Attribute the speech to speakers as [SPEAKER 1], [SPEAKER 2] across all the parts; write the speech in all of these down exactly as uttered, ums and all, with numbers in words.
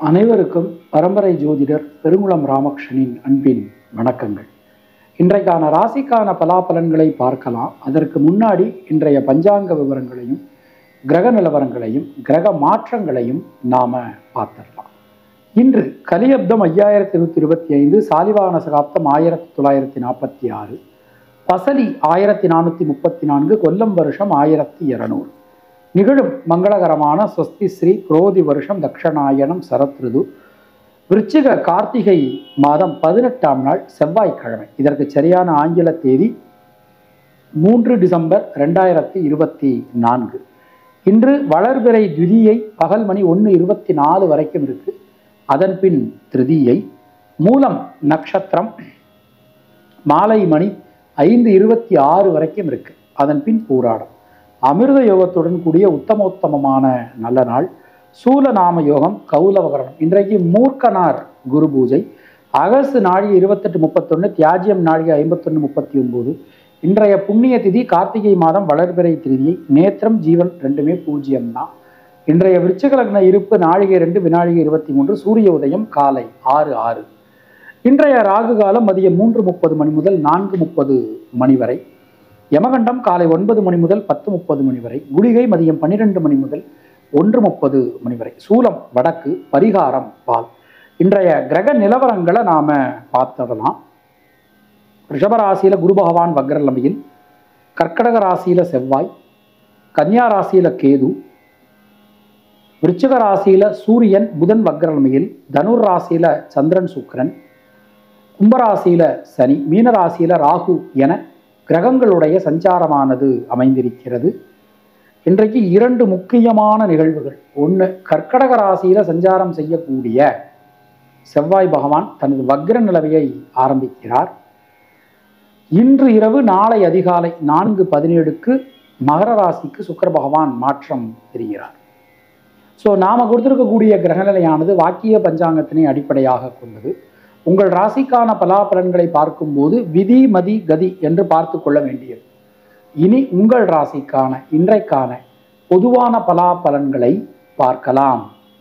[SPEAKER 1] அனைவருக்கும் பரம்பரை ஜோதிடர் பெருங்குளம் ராமகிருஷ்ணனின் அன்பின் வணக்கங்கள். இன்றைக்கான ராசிக்கான பலாபலன்களை பார்க்கலாம். அதற்கு முன்னாடி இன்றைய பஞ்சாங்க விவரங்களையும் கிரக நிலவரங்களையும் கிரக மாற்றங்களையும் நாம பார்த்துடலாம். இன்று கலியப்தம் ஐயாயிரத்தி நூற்றி இருபத்தி ஐந்து, சாலிவாகன சகாப்தம் ஆயிரத்தி தொள்ளாயிரத்தி நாற்பத்தி ஆறு, பசலி ஆயிரத்தி நானூற்றி முப்பத்தி நான்கு, கொல்லம் வருஷம் ஆயிரத்தி இருநூறு. நிகழும் மங்களகரமான ஸ்வஸ்தி ஸ்ரீ குரோதி வருஷம் தக்ஷணாயனம் சரத் ருது, விருச்சிக கார்த்திகை மாதம் பதினெட்டாம் நாள் செவ்வாய்க்கிழமை. இதற்கு சரியான ஆங்கில தேதி மூன்று டிசம்பர் ரெண்டாயிரத்தி இருபத்தி நான்கு. இன்று வளர்பிறை துதியை பகல் மணி ஒன்று இருபத்தி நாலு வரைக்கும் இருக்கு. அதன் பின் திருதியை, மூலம் நட்சத்திரம் மாலை மணி ஐந்து இருபத்தி ஆறு வரைக்கும் இருக்கு. அதன் பின் பூராடம். அமிர்த யோகத்துடன் கூடிய உத்தமோத்தமமான நல்ல நாள். சூலநாம யோகம், கௌலவகரணம். இன்றைக்கு மூர்க்கனார் குரு பூஜை. அகசு நாழிகை இருபத்தெட்டு முப்பத்தொன்று, தியாஜியம் நாழிகை ஐம்பத்தொன்று முப்பத்தி ஒன்பது. இன்றைய புண்ணிய திதி கார்த்திகை மாதம் வளர்பிறை திருதியை. நேத்திரம் ஜீவன் ரெண்டுமே பூஜ்ஜியம் தான். இன்றைய விருச்சிக லக்ன இருப்பு நாழிகை ரெண்டு, வினாழிகை இருபத்தி மூன்று. சூரிய உதயம் காலை ஆறு ஆறு. இன்றைய ராகு காலம் மதியம் மூன்று முப்பது மணி முதல் நான்கு முப்பது மணி வரை. யமகண்டம் காலை ஒன்பது மணி முதல் பத்து முப்பது மணி வரை. குளிகை மதியம் பன்னிரெண்டு மணி முதல் ஒன்று முப்பது மணி வரை. சூலம் வடக்கு, பரிகாரம் பால். இன்றைய கிரக நிலவரங்களை நாம பார்த்துடலாம். ரிஷபராசியில குரு பகவான் வக்ரநிலையில், கர்க்கடக ராசியில செவ்வாய், கன்னியா ராசியில கேது, விருச்சிக ராசியில சூரியன் புதன் வக்ரநிலையில், தனுர் ராசியில சந்திரன் சுக்கிரன், கும்பராசியில சனி, மீன ராசியில ராகு என கிரகங்களுடைய சஞ்சாரமானது அமைந்திருக்கிறது. இன்றைக்கு இரண்டு முக்கியமான நிகழ்வுகள். ஒன்று, கர்க்கடக ராசியில சஞ்சாரம் செய்யக்கூடிய செவ்வாய் பகவான் தனது வக்ர நிலவையை ஆரம்பிக்கிறார். இன்று இரவு நாளை அதிகாலை நான்கு பதினேழுக்கு மகர ராசிக்கு சுக்கிர பகவான் மாற்றம் பெறுகிறார். ஸோ நாம கொடுத்திருக்கக்கூடிய கிரகநிலையானது வாக்கிய பஞ்சாங்கத்தினை அடிப்படையாக கொண்டது. உங்கள் ராசிக்கான பலாபலன்களை பார்க்கும்போது விதி மதி கதி என்று பார்த்து கொள்ள வேண்டியது. இனி உங்கள் ராசிக்கான இன்றைக்கான பொதுவான பலாபலன்களை பார்க்கலாம்.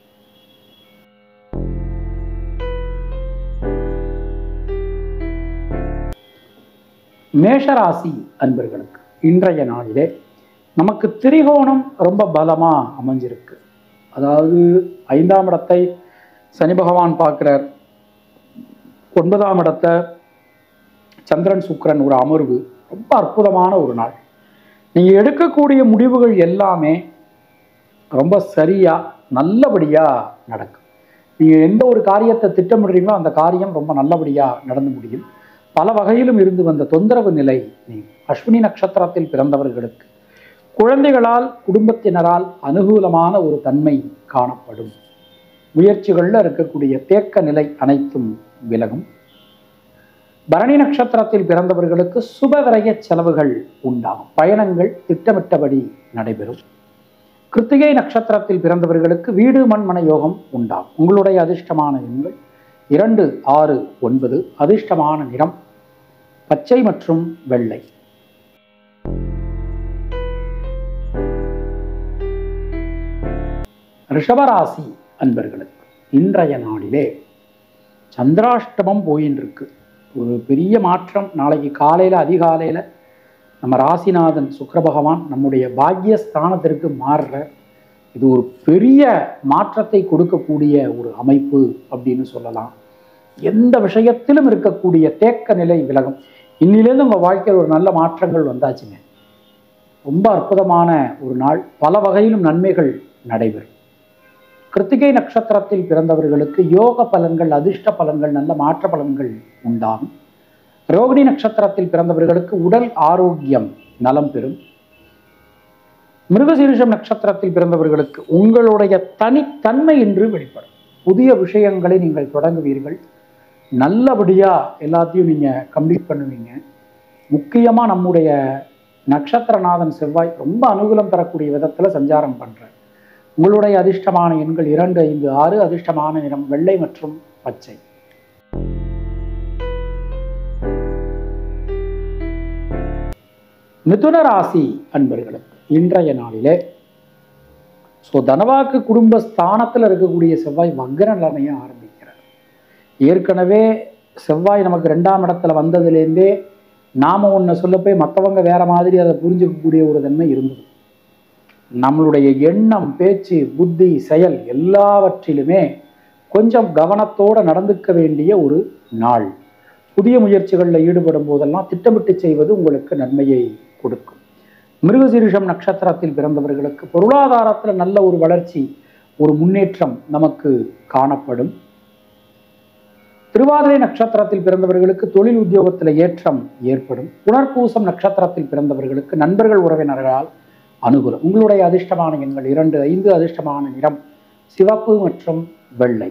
[SPEAKER 1] மேஷராசி அன்பர்களுக்கு இன்றைய நாளிலே நமக்கு திரிகோணம் ரொம்ப பலமா அமைஞ்சிருக்கு. அதாவது ஐந்தாம் இடத்தை சனி பகவான் பார்க்கிறார். ஒன்பதாம் இடத்தை சந்திரன் சுக்கிரன் ஒரு அமர்வு. ரொம்ப அற்புதமான ஒரு நாள். நீங்க எடுக்கக்கூடிய முடிவுகள் எல்லாமே ரொம்ப சரியா நல்லபடியா நடக்கும். நீங்க எந்த ஒரு காரியத்தை திட்டமிடுறீங்களோ அந்த காரியம் ரொம்ப நல்லபடியா நடந்து முடியும். பல வகையிலும் இருந்து வந்த தொந்தரவு நிலை நீங்க. அஸ்வினி நட்சத்திரத்தில் பிறந்தவர்களுக்கு குழந்தைகளால் குடும்பத்தினரால் அனுகூலமான ஒரு தன்மை காணப்படும். முயற்சிகள்ல இருக்கக்கூடிய தேக்க நிலை அனைத்தும் விலகும். பரணி நட்சத்திரத்தில் பிறந்தவர்களுக்கு சுப விரய செலவுகள் உண்டாகும். பயணங்கள் திட்டமிட்டபடி நடைபெறும். கிருத்திகை நட்சத்திரத்தில் பிறந்தவர்களுக்கு வீடு மண்மன யோகம் உண்டாகும். உங்களுடைய அதிர்ஷ்டமான எண்கள் இரண்டு, ஆறு, ஒன்பது. அதிர்ஷ்டமான நிறம் பச்சை மற்றும் வெள்ளை. ரிஷபராசி அன்பர்களுக்கு இன்றைய நாளிலே சந்திராஷ்டமம் போயின்னு இருக்கு. ஒரு பெரிய மாற்றம். நாளைக்கு காலையில் அதிகாலையில் நம்ம ராசிநாதன் சுக்கிர பகவான் நம்முடைய பாக்யஸ்தானத்திற்கு மாறுற இது ஒரு பெரிய மாற்றத்தை கொடுக்கக்கூடிய ஒரு அமைப்பு அப்படின்னு சொல்லலாம். எந்த விஷயத்திலும் இருக்கக்கூடிய தேக்க நிலை விலகும். இன்னிலேருந்து உங்கள் வாழ்க்கையில் ஒரு நல்ல மாற்றங்கள் வந்தாச்சுங்க. ரொம்ப அற்புதமான ஒரு நாள். பல வகையிலும் நன்மைகள் நடைபெறும். கிருத்திகை நட்சத்திரத்தில் பிறந்தவர்களுக்கு யோக பலன்கள், அதிர்ஷ்ட பலன்கள், நல்ல மாற்ற பலன்கள் உண்டாகும். ரோகிணி நட்சத்திரத்தில் பிறந்தவர்களுக்கு உடல் ஆரோக்கியம் நலம் பெறும். மிருகசீரிஷம் நட்சத்திரத்தில் பிறந்தவர்களுக்கு உங்களுடைய தனித்தன்மை என்று வெளிப்படும். புதிய விஷயங்களை நீங்கள் தொடங்குவீர்கள். நல்லபடியா எல்லாத்தையும் நீங்க கம்ப்ளீட் பண்ணுவீங்க. முக்கியமா நம்முடைய நட்சத்திரநாதன் செவ்வாய் ரொம்ப அனுகூலம் தரக்கூடிய விதத்துல சஞ்சாரம் பண்றார். உங்களுடைய அதிர்ஷ்டமான எண்கள் இரண்டு, ஐந்து, ஆறு. அதிர்ஷ்டமான நிறம் வெள்ளை மற்றும் பச்சை. மிதுன ராசி அன்பர்களுக்கு இன்றைய நாளிலே ஸோ தனவாக்கு குடும்ப ஸ்தானத்தில் இருக்கக்கூடிய செவ்வாய் வக்ர நிலைமையை ஆரம்பிக்கிறார். ஏற்கனவே செவ்வாய் நமக்கு ரெண்டாம் இடத்துல வந்ததுலேருந்தே நாம ஒன்றை சொல்ல போய் மற்றவங்க வேற மாதிரி அதை புரிஞ்சுக்கக்கூடிய ஒரு தன்மை இருந்தது. நம்மளுடைய எண்ணம், பேச்சு, புத்தி, செயல் எல்லாவற்றிலுமே கொஞ்சம் கவனத்தோடு நடந்துக்க வேண்டிய ஒரு நாள். புதிய முயற்சிகளில் ஈடுபடும் போதெல்லாம் திட்டமிட்டு செய்வது உங்களுக்கு நன்மையை கொடுக்கும். மிருகசீரிஷம் நட்சத்திரத்தில் பிறந்தவர்களுக்கு பொருளாதாரத்தில் நல்ல ஒரு வளர்ச்சி, ஒரு முன்னேற்றம் நமக்கு காணப்படும். திருவாதிரை நட்சத்திரத்தில் பிறந்தவர்களுக்கு தொழில் உத்தியோகத்தில் ஏற்றம் ஏற்படும். புனர்பூசம் நட்சத்திரத்தில் பிறந்தவர்களுக்கு நண்பர்கள் உறவினர்களால் அனுகூலம். உங்களுடைய அதிர்ஷ்டமான எண்கள் இரண்டு, ஐந்து. அதிர்ஷ்டமான நிறம் சிவப்பு மற்றும் வெள்ளை.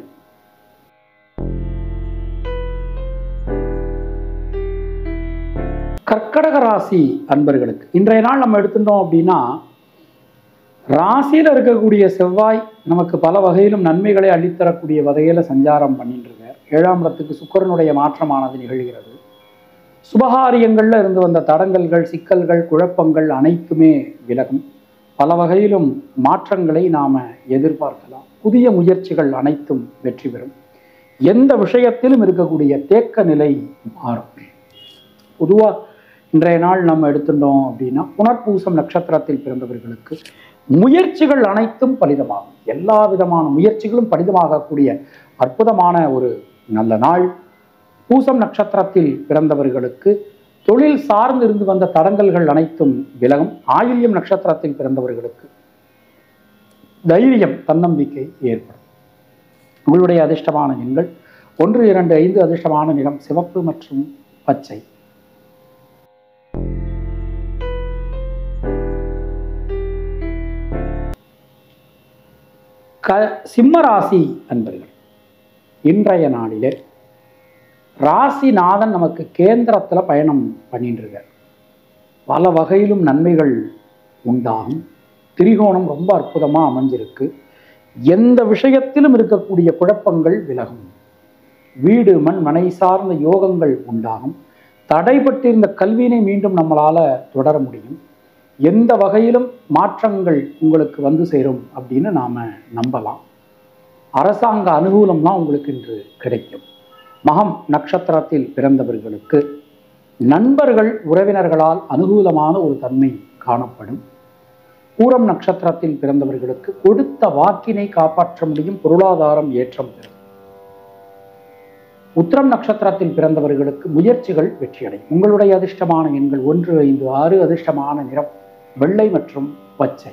[SPEAKER 1] கர்க்கடக ராசி அன்பர்களுக்கு இன்றைய நாள் நம்ம எடுத்துட்டோம் அப்படின்னா, ராசியில் இருக்கக்கூடிய செவ்வாய் நமக்கு பல வகையிலும் நன்மைகளை அள்ளித்தரக்கூடிய வகையில் சஞ்சாரம் பண்ணிட்டு இருக்கார். ஏழாம் இடத்துக்கு சுக்கிரனுடைய மாற்றமானது நிகழ்கிறது. சுபகாரியங்களில் இருந்து வந்த தடங்கல்கள், சிக்கல்கள், குழப்பங்கள் அனைத்துமே விலகும். பல வகையிலும் மாற்றங்களை நாம் எதிர்பார்க்கலாம். புதிய முயற்சிகள் அனைத்தும் வெற்றி பெறும். எந்த விஷயத்திலும் இருக்கக்கூடிய தேக்க நிலை மாறும். பொதுவாக இன்றைய நாள் நம்ம எடுத்துட்டோம் அப்படின்னா, புனர்பூசம் நட்சத்திரத்தில் பிறந்தவர்களுக்கு முயற்சிகள் அனைத்தும் பலிதமாகும். எல்லா விதமான முயற்சிகளும் பலிதமாகக்கூடிய அற்புதமான ஒரு நல்ல நாள். பூசம் நட்சத்திரத்தில் பிறந்தவர்களுக்கு தொழில் சார்ந்து இருந்து வந்த தடங்கல்கள் அனைத்தும் விலகும். ஆயில்யம் நட்சத்திரத்தில் பிறந்தவர்களுக்கு தைரியம், தன்னம்பிக்கை ஏற்படும். உங்களுடைய அதிர்ஷ்டமான எண்கள் ஒன்று, இரண்டு, ஐந்து. அதிர்ஷ்டமான நிறம் சிவப்பு மற்றும் பச்சை. க சிம்ம ராசி அன்பர்கள், இன்றைய நாளிலே ராசிநாதன் நமக்கு கேந்திரத்தில் பயணம் பண்ணிட்டு இருக்கார். பல வகையிலும் நன்மைகள் உண்டாகும். திரிகோணம் ரொம்ப அற்புதமாக அமைஞ்சிருக்கு. எந்த விஷயத்திலும் இருக்கக்கூடிய குழப்பங்கள் விலகும். வீடு, மண், மனை சார்ந்த யோகங்கள் உண்டாகும். தடைபட்டிருந்த கல்வியினை மீண்டும் நம்மளால் தொடர முடியும். எந்த வகையிலும் மாற்றங்கள் உங்களுக்கு வந்து சேரும் அப்படின்னு நாம் நம்பலாம். அரசாங்க அனுகூலம்லாம் உங்களுக்கு இன்று கிடைக்கும். மகம் நட்சத்திரத்தில் பிறந்தவர்களுக்கு நண்பர்கள், உறவினர்களால் அனுகூலமான ஒரு தன்மை காணப்படும். பூரம் நட்சத்திரத்தில் பிறந்தவர்களுக்கு கொடுத்த வாக்கினை காப்பாற்ற முடியும். பொருளாதாரம் ஏற்றம் பெறும். உத்திரம் நட்சத்திரத்தில் பிறந்தவர்களுக்கு முயற்சிகள் வெற்றியடையும். உங்களுடைய அதிர்ஷ்டமான எண்கள் ஒன்று, ஐந்து, ஆறு. அதிர்ஷ்டமான நிறம் வெள்ளை மற்றும் பச்சை.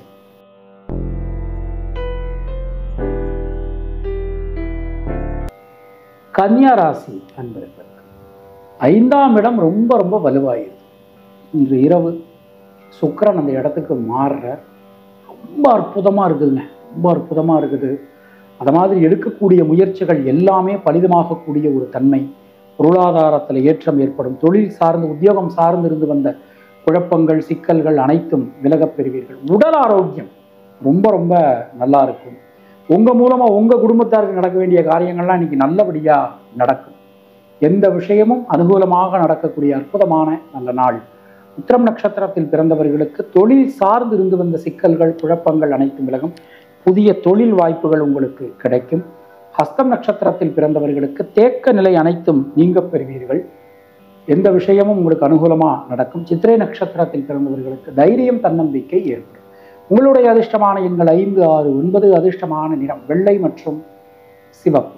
[SPEAKER 1] கன்னியா ராசி அன்பர்களுக்கு ஐந்தாம் இடம் ரொம்ப ரொம்ப வலுவாயிருது. இன்று இரவு சுக்கிரன் அந்த இடத்துக்கு மாறுற ரொம்ப அற்புதமாக இருக்குதுங்க. ரொம்ப அற்புதமாக இருக்குது. அது மாதிரி எடுக்கக்கூடிய முயற்சிகள் எல்லாமே பலிதமாகக்கூடிய ஒரு தன்மை. பொருளாதாரத்தில் ஏற்றம் ஏற்படும். தொழில் சார்ந்து, உத்தியோகம் சார்ந்து இருந்து வந்த குழப்பங்கள், சிக்கல்கள் அனைத்தும் விலகப் பெறுவீர்கள். உடல் ஆரோக்கியம் ரொம்ப ரொம்ப நல்லா இருக்கும். உங்கள் மூலமாக உங்கள் குடும்பத்தாருக்கு நடக்க வேண்டிய காரியங்கள்லாம் இன்னைக்கு நல்லபடியாக நடக்கும். எந்த விஷயமும் அனுகூலமாக நடக்கக்கூடிய அற்புதமான நல்ல நாள். உத்திரம் நட்சத்திரத்தில் பிறந்தவர்களுக்கு தொழில் சார்ந்து இருந்து வந்த சிக்கல்கள், குழப்பங்கள் அனைத்தும் விலகும். புதிய தொழில் வாய்ப்புகள் உங்களுக்கு கிடைக்கும். ஹஸ்தம் நட்சத்திரத்தில் பிறந்தவர்களுக்கு தேக்க நிலை அனைத்தும் நீங்க பெறுவீர்கள். எந்த விஷயமும் உங்களுக்கு அனுகூலமாக நடக்கும். சித்திரை நட்சத்திரத்தில் பிறந்தவர்களுக்கு தைரியம், தன்னம்பிக்கை ஏற்படும். உங்களுடைய அதிர்ஷ்டமான எண்கள் ஐந்து, ஆறு, ஒன்பது. அதிர்ஷ்டமான நிறம் வெள்ளை மற்றும் சிவப்பு.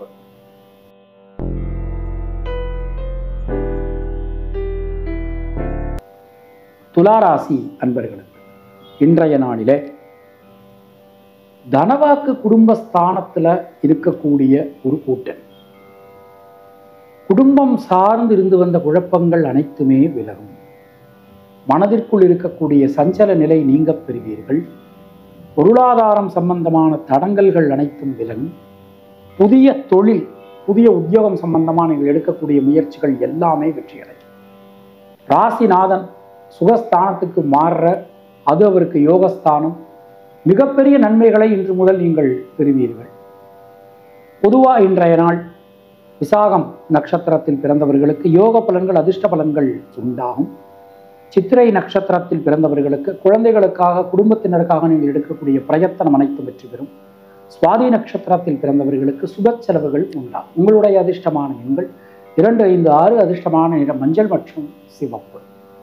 [SPEAKER 1] துளாராசி அன்பர்களுக்கு இன்றைய நாளிலே தனவாக்கு குடும்பஸ்தானத்தில் இருக்கக்கூடிய ஒரு கூட்டம். குடும்பம் சார்ந்து இருந்து வந்த குழப்பங்கள் அனைத்துமே விலகும். மனதிற்குள் இருக்கக்கூடிய சஞ்சல நிலை நீங்க பெறுவீர்கள். பொருளாதாரம் சம்பந்தமான தடங்கல்கள் அனைத்தும் விலகும். புதிய தொழில், புதிய உத்தியோகம் சம்பந்தமான நீங்கள் எடுக்கக்கூடிய முயற்சிகள் எல்லாமே வெற்றியடையும். ராசிநாதன் சுகஸ்தானத்துக்கு மாறுற, அது அவருக்கு யோகஸ்தானம். மிகப்பெரிய நன்மைகளை இன்று முதல் நீங்கள் பெறுவீர்கள். பொதுவாக இன்றைய நாள் விசாகம் நட்சத்திரத்தில் பிறந்தவர்களுக்கு யோக பலன்கள், அதிர்ஷ்ட பலன்கள் உண்டாகும். சித்திரை நட்சத்திரத்தில் பிறந்தவர்களுக்கு குழந்தைகளுக்காக குடும்பத்தினருக்காக நீங்கள் எடுக்கக்கூடிய பிரயத்தனம் அனைத்தும் வெற்றி பெறும். சுவாதி நட்சத்திரத்தில் பிறந்தவர்களுக்கு சுப செலவுகள் உண்டாகும். உங்களுடைய அதிர்ஷ்டமான எண்கள் இரண்டு, ஐந்து, ஆறு. அதிர்ஷ்டமான நிறம் மஞ்சள் மற்றும் சிவப்பு.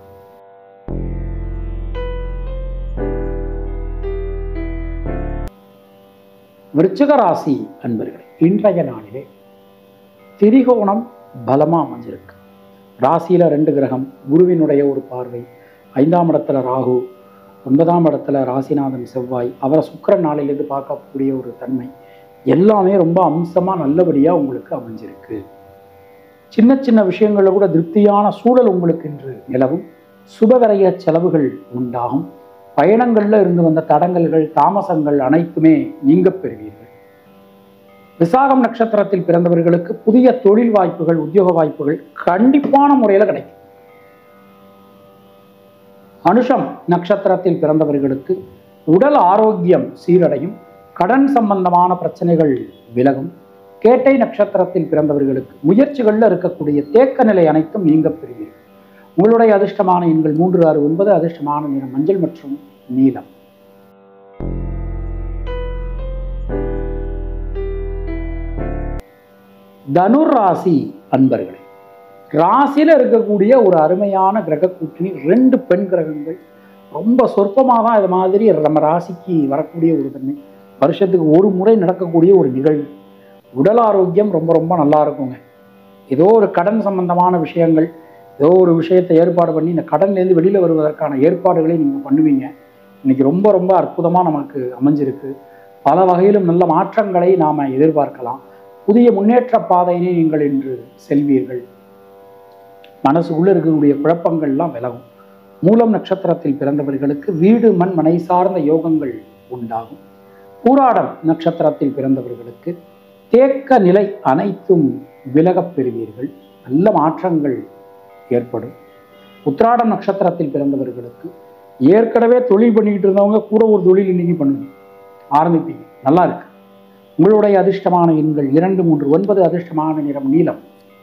[SPEAKER 1] விருச்சிக ராசி அன்பர்களே, இன்றைய நாளிலே திரிகோணம் பலமா அமைஞ்சிருக்கு. ராசியில ரெண்டு கிரகம், குருவினுடைய ஒரு பார்வை, ஐந்தாம் இடத்துல ராகு, ஒன்பதாம் இடத்துல ராசிநாதன் செவ்வாய், அவரை சுக்கிரன் நாளிலிருந்து பார்க்கக்கூடிய ஒரு தன்மை எல்லாமே ரொம்ப அம்சமா நல்லபடியா உங்களுக்கு அமைஞ்சிருக்கு. சின்ன சின்ன விஷயங்கள்ல கூட திருப்தியான சூழல் உங்களுக்கு இன்று நிலவும். சுபவிரய செலவுகள் உண்டாகும். பயணங்கள்ல இருந்து வந்த தடங்கல்கள், தாமசங்கள் அனைத்துமே நீங்க பெறுவீர்கள். விசாகம் நட்சத்திரத்தில் பிறந்தவர்களுக்கு புதிய தொழில் வாய்ப்புகள், உத்தியோக வாய்ப்புகள் கண்டிப்பான முறையில் கிடைக்கும். அனுஷம் நட்சத்திரத்தில் பிறந்தவர்களுக்கு உடல் ஆரோக்கியம் சீரடையும். கடன் சம்பந்தமான பிரச்சனைகள் விலகும். கேட்டை நட்சத்திரத்தில் பிறந்தவர்களுக்கு முயற்சிகளில் இருக்கக்கூடிய தேக்க நிலை அனைத்தும் நீங்க பெறுவீர்கள். உங்களுடைய அதிர்ஷ்டமான எண்கள் மூன்று, ஆறு, ஒன்பது. அதிர்ஷ்டமான நிறம் மஞ்சள் மற்றும் நீலம். தனுர் ராசி அன்பர்களே, ராசியில இருக்கக்கூடிய ஒரு அருமையான கிரக கூட்டணி, ரெண்டு பெண் கிரகங்கள். ரொம்ப சொற்பமாக தான் இது மாதிரி நம்ம ராசிக்கு வரக்கூடிய ஒரு தன்மை. வருஷத்துக்கு ஒரு முறை நடக்கக்கூடிய ஒரு நிகழ்வு. உடல் ஆரோக்கியம் ரொம்ப ரொம்ப நல்லா இருக்குங்க. ஏதோ ஒரு கடன் சம்பந்தமான விஷயங்கள், ஏதோ ஒரு விஷயத்தை ஏற்பாடு பண்ணி இந்த கடன்லேருந்து வெளியில் வருவதற்கான ஏற்பாடுகளை நீங்கள் பண்ணுவீங்க. இன்னைக்கு ரொம்ப ரொம்ப அற்புதமாக நமக்கு அமைஞ்சிருக்கு. பல வகையிலும் நல்ல மாற்றங்களை நாம் எதிர்பார்க்கலாம். புதிய முன்னேற்ற பாதையினை நீங்கள் இன்று செல்வீர்கள். மனசுக்குள்ளே இருக்கக்கூடிய குழப்பங்கள்லாம் விலகும். மூலம் நட்சத்திரத்தில் பிறந்தவர்களுக்கு வீடு மண் மனை சார்ந்த யோகங்கள் உண்டாகும். பூராடம் நட்சத்திரத்தில் பிறந்தவர்களுக்கு தேக்க நிலை அனைத்தும் விலகப் பெறுவீர்கள். நல்ல மாற்றங்கள் ஏற்படும். உத்திராடம் நட்சத்திரத்தில் பிறந்தவர்களுக்கு ஏற்கனவே தொழில் பண்ணிக்கிட்டு இருந்தவங்க கூட ஒரு தொழில் இன்னைக்கு பண்ணுவீங்க, ஆரம்பிப்பீங்க. நல்லா இருக்கு. உங்களுடைய அதிர்ஷ்டமான எண்கள் இரண்டு, மூன்று, ஒன்பது. அதிர்ஷ்டமான நிறம் நீலம்.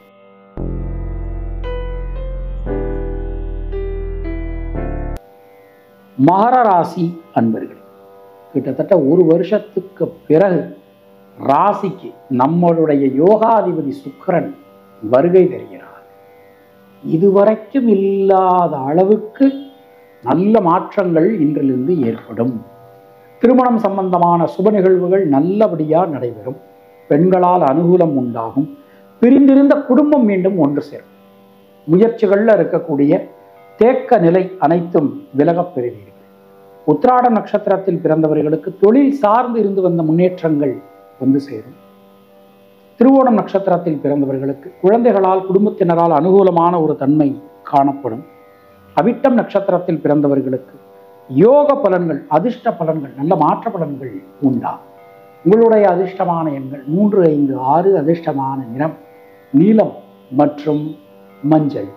[SPEAKER 1] மகர ராசி அன்பர்களே, கிட்டத்தட்ட ஒரு வருஷத்துக்கு பிறகு ராசிக்கு நம்மளுடைய யோகாதிபதி சுக்கிரன் வருகை தருகிறார். இதுவரைக்கும் இல்லாத அளவுக்கு நல்ல மாற்றங்கள் இன்றிலிருந்து ஏற்படும். திருமணம் சம்பந்தமான சுப நிகழ்வுகள் நல்லபடியாக நடைபெறும். பெண்களால் அனுகூலம் உண்டாகும். பிரிந்திருந்த குடும்பம் மீண்டும் ஒன்று சேரும். முயற்சிகளில் இருக்கக்கூடிய தேக்க நிலை அனைத்தும் விலகப் பெறுவீர்கள். உத்திராட நட்சத்திரத்தில் பிறந்தவர்களுக்கு தொழில் சார்ந்து இருந்து வந்த முன்னேற்றங்கள் வந்து சேரும். திருவோணம் நட்சத்திரத்தில் பிறந்தவர்களுக்கு குழந்தைகளால் குடும்பத்தினரால் அனுகூலமான ஒரு தன்மை காணப்படும். அவிட்டம் நட்சத்திரத்தில் பிறந்தவர்களுக்கு யோக பலன்கள், அதிர்ஷ்ட பலன்கள், நல்ல மாற்ற பலன்கள் உண்டாகும். உங்களுடைய அதிர்ஷ்டமான எண்கள் மூன்று, ஐந்து, ஆறு. அதிர்ஷ்டமான நிறம் நீலம் மற்றும் மஞ்சள்.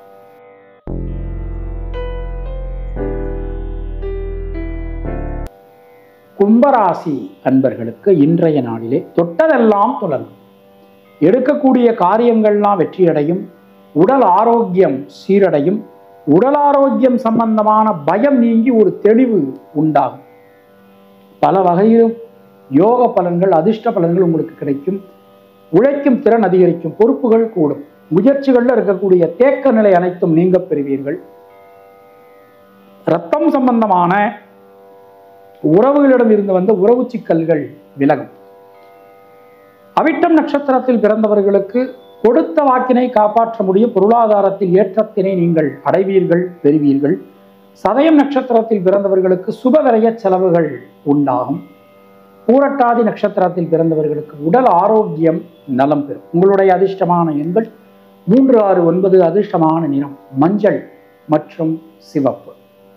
[SPEAKER 1] கும்பராசி அன்பர்களுக்கு இன்றைய நாளிலே தொட்டதெல்லாம் தொடங்கும். எடுக்கக்கூடிய காரியங்கள்லாம் வெற்றியடையும். உடல் ஆரோக்கியம் சீரடையும். உடல் ஆரோக்கியம் சம்பந்தமான பயம் நீங்கி ஒரு தெளிவு உண்டாகும். பல வகையிலும் யோக பலன்கள், அதிர்ஷ்ட பலன்கள் உங்களுக்கு கிடைக்கும். உழைக்கும் திறன் அதிகரிக்கும். பொறுப்புகள் கூடும். முயற்சிகளில் இருக்கக்கூடிய தேக்க நிலை அனைத்தும் நீங்க பெறுவீர்கள். இரத்தம் சம்பந்தமான உறவுகளிடம் இருந்து வந்த உறவு சிக்கல்கள் விலகும். அவிட்டம் நட்சத்திரத்தில் பிறந்தவர்களுக்கு கொடுத்த வாக்கினை காப்பாற்ற முடியும். பொருளாதாரத்தில் ஏற்றத்தினை நீங்கள் அடைவீர்கள், பெறுவீர்கள். சதயம் நட்சத்திரத்தில் பிறந்தவர்களுக்கு சுபவிரய செலவுகள் உண்டாகும். பூரட்டாதி நட்சத்திரத்தில் பிறந்தவர்களுக்கு உடல் ஆரோக்கியம் நலம் பெறும். உங்களுடைய அதிர்ஷ்டமான எண்கள் மூன்று, ஆறு, ஒன்பது. அதிர்ஷ்டமான நிறம் மஞ்சள் மற்றும் சிவப்பு.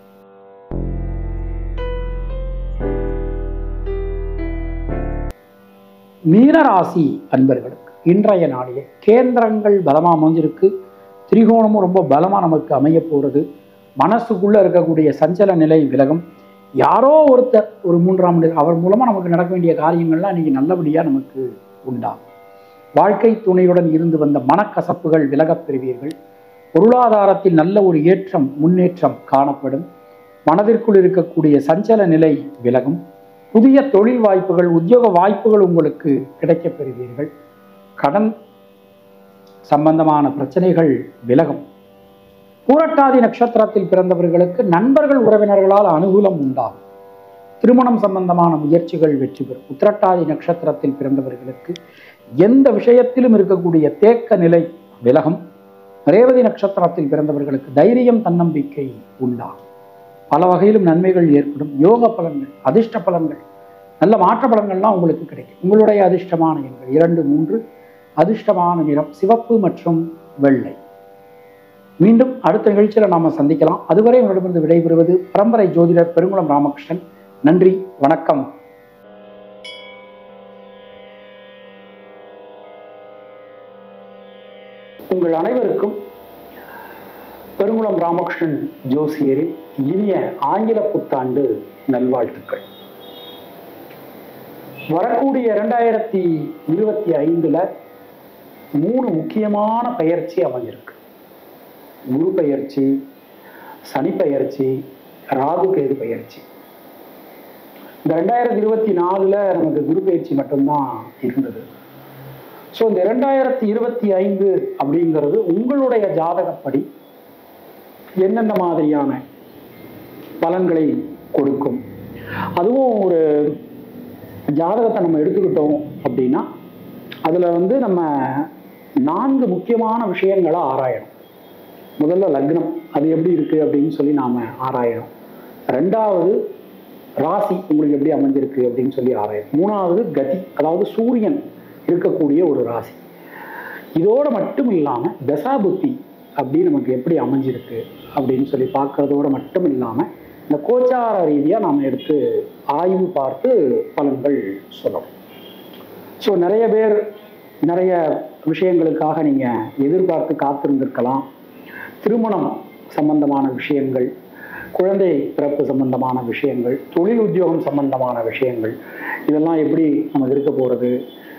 [SPEAKER 1] மீனராசி அன்பர்களுக்கு இன்றைய நாளிலே கேந்திரங்கள் பலமா அமைஞ்சிருக்கு. திரிகோணமும் ரொம்ப பலமா நமக்கு அமைய போறது. மனசுக்குள்ள இருக்கக்கூடிய சஞ்சல நிலை விலகும். யாரோ ஒருத்தர், ஒரு மூன்றாம் மனிதர், அவர் மூலமா நமக்கு நடக்க வேண்டிய காரியங்கள்லாம் இன்னைக்கு நல்லபடியா நமக்கு உண்டாகும். வாழ்க்கை துணையுடன் இருந்து வந்த மனக்கசப்புகள் விலகப் பெறுவீர்கள். பொருளாதாரத்தில் நல்ல ஒரு ஏற்றம் முன்னேற்றம் காணப்படும். மனதிற்குள் இருக்கக்கூடிய சஞ்சல நிலை விலகும். புதிய தொழில் வாய்ப்புகள் உத்தியோக வாய்ப்புகள் உங்களுக்கு கிடைக்கப் பெறுவீர்கள். கடன் சம்பந்தமான பிரச்சனைகள் விலகும். பூரட்டாதி நட்சத்திரத்தில் பிறந்தவர்களுக்கு நண்பர்கள் உறவினர்களால் அனுகூலம் உண்டாகும். திருமணம் சம்பந்தமான முயற்சிகள் வெற்றி பெறும். உத்திரட்டாதி நட்சத்திரத்தில் பிறந்தவர்களுக்கு எந்த விஷயத்திலும் இருக்கக்கூடிய தேக்க நிலை விலகும். ரேவதி நட்சத்திரத்தில் பிறந்தவர்களுக்கு தைரியம் தன்னம்பிக்கை உண்டாகும். பல வகையிலும் நன்மைகள் ஏற்படும். யோக பலன்கள் அதிர்ஷ்ட பலன்கள் நல்ல மாற்ற பலன்கள்லாம் உங்களுக்கு கிடைக்கும். உங்களுடைய அதிர்ஷ்டமான எண்கள் இரண்டு மூன்று, அதிர்ஷ்டமான நிறம் சிவப்பு மற்றும் வெள்ளை. மீண்டும் அடுத்த நிகழ்ச்சியில் நாம சந்திக்கலாம். அதுவரை உங்களிடமிருந்து விடைபெறுவது பரம்பரை ஜோதிடர் பெருங்குளம் ராமகிருஷ்ணன். நன்றி, வணக்கம். உங்கள் அனைவருக்கும் பெருங்குளம் ராமகிருஷ்ணன் ஜோசியரின் இனிய ஆங்கில புத்தாண்டு நல்வாழ்த்துக்கள். வரக்கூடிய இரண்டாயிரத்தி இருபத்தி ஐந்துல மூணு முக்கியமான பெயர்ச்சி அமைஞ்சிருக்கு. குரு பெயர்ச்சி, சனி பெயர்ச்சி, ராகு கேது பெயர்ச்சி. இந்த ரெண்டாயிரத்தி இருபத்தி நாலுல நமக்கு குரு பெயர்ச்சி மட்டும்தான் இருந்தது. ஸோ இந்த இரண்டாயிரத்தி இருபத்தி ஐந்து அப்படிங்கிறது உங்களுடைய ஜாதகப்படி என்னென்ன மாதிரியான பலன்களை கொடுக்கும். அதுவும் ஒரு ஜாதகத்தை நம்ம எடுத்துக்கிட்டோம் அப்படின்னா அதில் வந்து நம்ம நான்கு முக்கியமான விஷயங்களை ஆராயணும். முதல்ல லக்னம், அது எப்படி இருக்குது அப்படின்னு சொல்லி நாம் ஆராயணும். ரெண்டாவது ராசி உங்களுக்கு எப்படி அமைஞ்சிருக்கு அப்படின்னு சொல்லி ஆராயணும். மூணாவது கதி, அதாவது சூரியன் இருக்கக்கூடிய ஒரு ராசி. இதோடு மட்டும் இல்லாமல் தசாபுத்தி அப்படி நமக்கு எப்படி அமைஞ்சிருக்கு அப்படின்னு சொல்லி பார்க்கறதோடு மட்டும் இல்லாமல் இந்த கோச்சார ரீதியாக நாம் எடுத்து ஆய்வு பார்த்து பலன்கள் சொல்லணும். ஸோ நிறைய பேர் நிறைய விஷயங்களுக்காக நீங்கள் எதிர்பார்த்து காத்திருந்திருக்கலாம். திருமணம் சம்பந்தமான விஷயங்கள், குழந்தை பிறப்பு சம்பந்தமான விஷயங்கள், தொழில் உத்தியோகம் சம்பந்தமான விஷயங்கள், இதெல்லாம் எப்படி நமக்கு இருக்க போகிறது.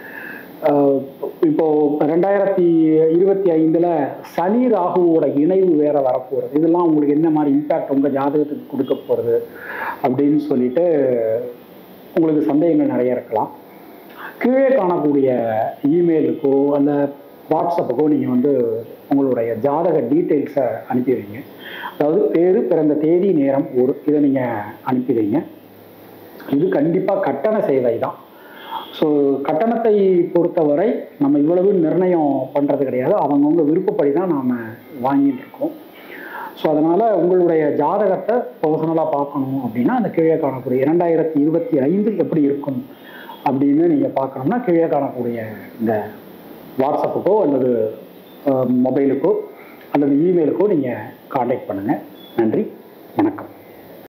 [SPEAKER 1] இப்போ ரெண்டாயிரத்தி இருபத்தி ஐந்துல சனி ராகுவோட இணைவு வேற வரப்போகிறது. இதெல்லாம் உங்களுக்கு என்ன மாதிரி இம்பேக்ட் உங்கள் ஜாதகத்துக்கு கொடுக்க போகிறது அப்படின்னு சொல்லிட்டு உங்களுக்கு சந்தேகங்கள் நிறைய இருக்கலாம். கீழே காணக்கூடிய இமெயிலுக்கோ அல்ல வாட்ஸ்அப்புக்கோ நீங்கள் வந்து உங்களுடைய ஜாதக டீட்டெயில்ஸை அனுப்பி வைங்க. அதாவது பேர், பிறந்த தேதி, நேரம், ஒரு இதை நீங்கள் அனுப்பி வைங்க. இது கண்டிப்பாக கட்டண சேவை தான். ஸோ கட்டணத்தை பொறுத்தவரை நம்ம இவ்வளவு நிர்ணயம் பண்ணுறது கிடையாது. அவங்கவுங்க விருப்பப்படி தான் நாம் வாங்கிட்டு இருக்கோம். ஸோ அதனால் உங்களுடைய ஜாதகத்தை பர்சனலாக பார்க்கணும் அப்படின்னா அந்த கீழே காணக்கூடிய இரண்டாயிரத்தி இருபத்தி ஐந்து எப்படி இருக்கும் அப்படின்னு நீங்கள் பார்க்கணும்னா கீழே காணக்கூடிய இந்த வாட்ஸ்அப்புக்கோ அல்லது மொபைலுக்கோ அல்லது இமெயிலுக்கோ நீங்கள் காண்டாக்ட் பண்ணுங்கள். நன்றி, வணக்கம்.